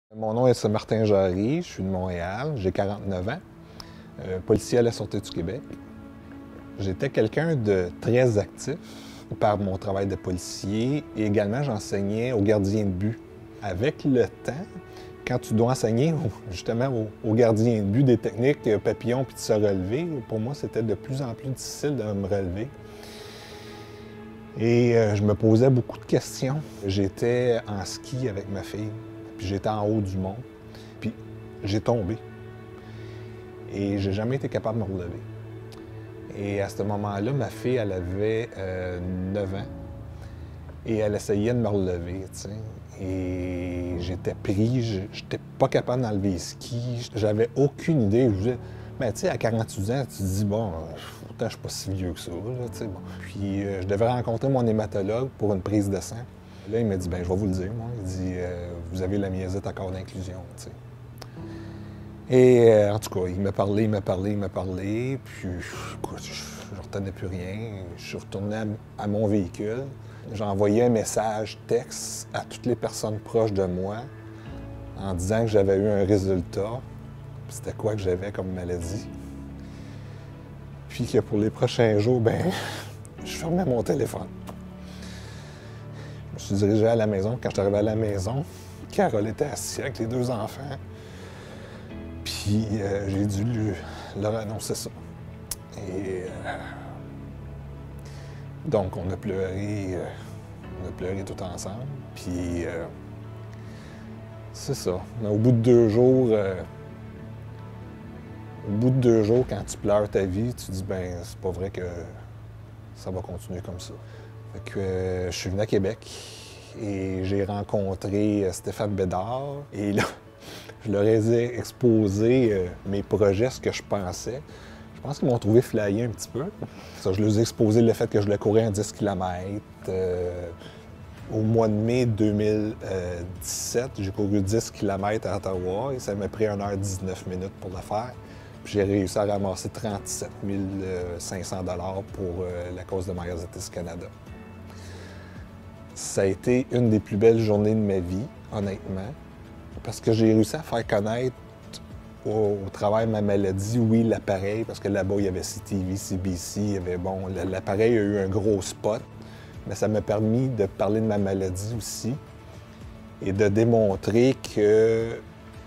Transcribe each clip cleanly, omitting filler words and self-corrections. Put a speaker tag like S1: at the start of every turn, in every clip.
S1: Mon nom est Martin Jarry, je suis de Montréal, j'ai 49 ans, policier à la Sûreté du Québec. J'étais quelqu'un de très actif par mon travail de policier et également j'enseignais aux gardiens de but. Avec le temps, quand tu dois enseigner justement aux gardiens de but des techniques papillon puis de se relever, pour moi c'était de plus en plus difficile de me relever. Et je me posais beaucoup de questions. J'étais en ski avec ma fille. Puis j'étais en haut du mont, puis j'ai tombé. Et j'ai jamais été capable de me relever. Et à ce moment-là, ma fille, elle avait 9 ans. Et elle essayait de me relever, tu sais. Et j'étais pris, j'étais pas capable d'enlever les skis. J'avais aucune idée. Je disais, ben, tu sais, à 48 ans, tu te dis, bon, pourtant, je suis pas si vieux que ça, là, tu sais. Bon. Puis je devais rencontrer mon hématologue pour une prise de sang. Là, il m'a dit, ben je vais vous le dire, moi. Il dit, vous avez la myésite à corps d'inclusion, tu sais. Et en tout cas, il m'a parlé, puis écoute, je ne retenais plus rien. Je suis retourné à mon véhicule. J'ai envoyé un message texte à toutes les personnes proches de moi en disant que j'avais eu un résultat. C'était quoi que j'avais comme maladie. Puis que pour les prochains jours, ben je fermais mon téléphone. Je me suis dirigé à la maison. Quand je suis arrivé à la maison, Carole était assise avec les 2 enfants. Puis j'ai dû leur annoncer ça. Et donc on a pleuré tout ensemble. Puis c'est ça. Mais au bout de 2 jours, quand tu pleures ta vie, tu te dis ben c'est pas vrai que ça va continuer comme ça. Fait que je suis venu à Québec et j'ai rencontré Stéphane Bédard. Et là, je leur ai exposé mes projets, ce que je pensais. Je pense qu'ils m'ont trouvé flyé un petit peu. Ça, je leur ai exposé le fait que je voulais courir en 10 km. Au mois de mai 2017, j'ai couru 10 km à Ottawa et ça m'a pris 1h19 pour le faire. Puis j'ai réussi à ramasser 37 500 $ pour la cause de Myositis Canada. Ça a été une des plus belles journées de ma vie, honnêtement, parce que j'ai réussi à faire connaître au travail de ma maladie, oui, l'appareil, parce que là-bas, il y avait CTV, CBC, il y avait, bon, l'appareil a eu un gros spot, mais ça m'a permis de parler de ma maladie aussi et de démontrer que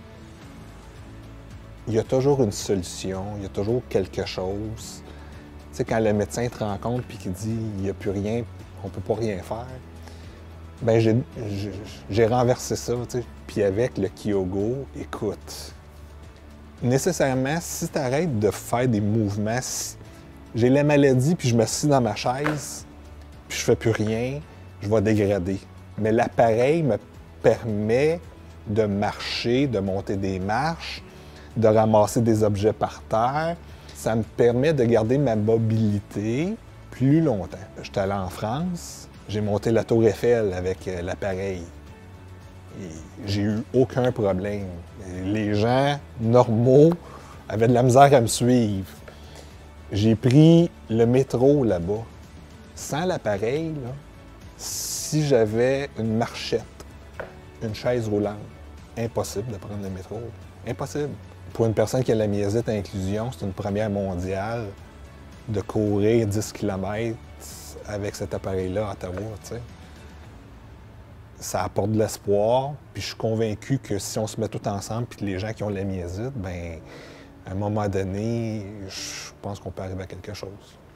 S1: il y a toujours une solution, il y a toujours quelque chose. Tu sais, quand le médecin te rencontre et qu'il dit « il n'y a plus rien, on ne peut pas rien faire », bien, j'ai renversé ça, tu sais. Puis avec le Kyogo, écoute, nécessairement, si tu arrêtes de faire des mouvements, j'ai la maladie puis je me suis dans ma chaise, puis je fais plus rien, je vais dégrader. Mais l'appareil me permet de marcher, de monter des marches, de ramasser des objets par terre. Ça me permet de garder ma mobilité plus longtemps. J'étais allé en France, j'ai monté la Tour Eiffel avec l'appareil. J'ai eu aucun problème. Les gens normaux avaient de la misère à me suivre. J'ai pris le métro là-bas. Sans l'appareil, si j'avais une marchette, une chaise roulante, impossible de prendre le métro. Impossible. Pour une personne qui a la myésite à inclusion, c'est une première mondiale de courir 10 km avec cet appareil-là à Ottawa, tu sais. Ça apporte de l'espoir, puis je suis convaincu que si on se met tout ensemble, puis les gens qui ont la myésite, bien, à un moment donné, je pense qu'on peut arriver à quelque chose.